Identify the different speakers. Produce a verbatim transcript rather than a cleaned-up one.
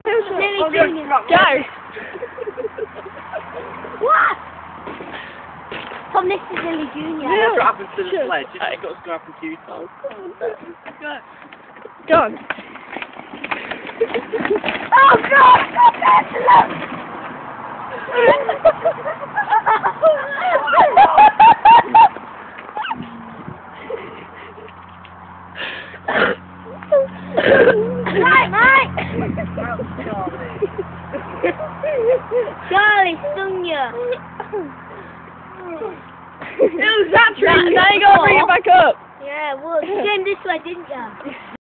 Speaker 1: Silly
Speaker 2: I'll
Speaker 1: Junior.
Speaker 2: Go!
Speaker 1: Go. What? Tom, this is Silly Junior.
Speaker 2: Yeah. What happened to the
Speaker 1: Sure.
Speaker 2: sledge? It's got to go happen to you, Tom.
Speaker 1: Go. Go on. Oh God! Stop that! Right, Mike! Charlie, stung you.
Speaker 3: It was that trick. Now you gotta bring it back up.
Speaker 1: Yeah, well, you came this way, didn't you?